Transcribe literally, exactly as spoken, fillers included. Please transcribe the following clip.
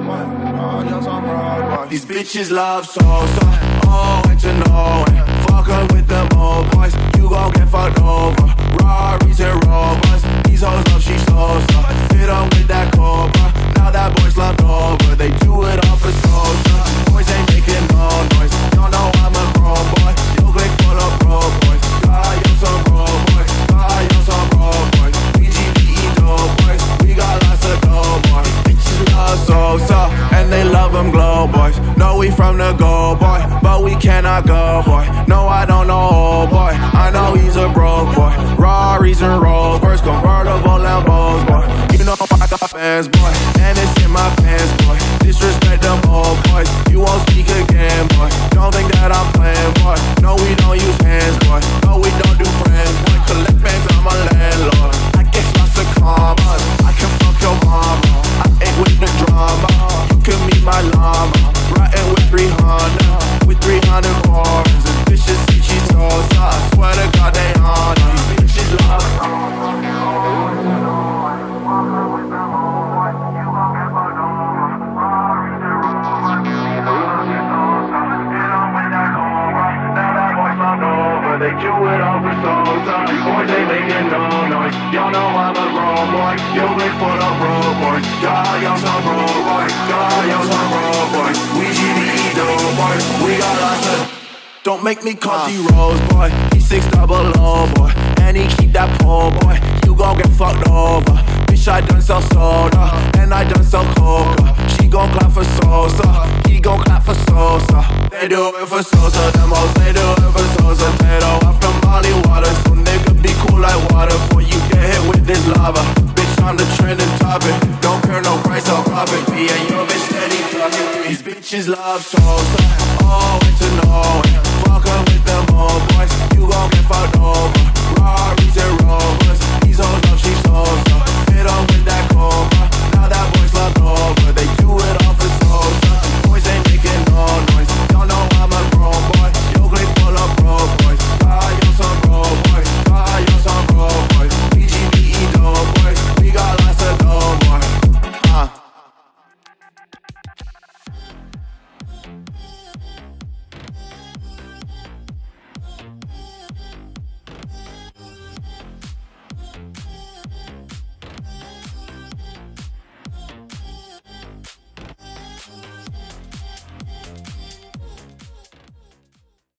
These bitches love Sosa, oh, and to know it. Fuckin' with them old boys, you gon' get fucked over. Rarries and Rovers, these hoes love she Sosa. Hit 'em with that cobra, now that boy slumped over. They do it all for Sosa, boys ain't making no noise. Y'all know I'm a grown boy, yo click full of bro boys. God, yo some bro boys, God, yo some bro boys. W G B E dope boys, we got lots of dope boys. Bitches love Sosa, and they love them glow boys. No, we from the go boy, but we cannot go boy. No, I don't know, oh boy, I know he's a broke boy. Rarries and Rovers, convertible Lambos boy. You know I got fans boy, and it's in my pants boy. Disrespect them old boys, you won't speak again boy. Don't think that I'm playing boy, no we don't use hands boy. No we don't do friends boy, collect bands on my landlord. I get lots of commas, I can fuck your mama. I ain't with the drama, you can meet my llama. Riding with three hundred, with three hundred foreigns. This bitch is 𝒊𝒐𝒏𝒕 Sosa, I swear to God they on us. These bitches love they do it all for Sosa, boys ain't making no noise. Y'all know I'm a grown boy, yo click full of bro boys. God, y'all some bro boys, God, y'all some bro boys. W G B E dope boys, we got lots of. Don't make me call D Rose boy, he six double O boy, and he keep that pole boy. You gon' get fucked over. Bitch, I done sell soda, and I done sell coca. She gon' clap for Sosa, he gon' clap for Sosa. They do it for Sosa, them hoes, they do it for Sosa. Tato, I'm from Molly Water, so nigga be cool like water before you get hit with this lava. Bitch, I'm the trending topic, don't care no price or profit. Me and your bitch steady talking. These bitches love Sosa, oh, and to know it. Fuckin' with them old boys, you gon' get fucked over.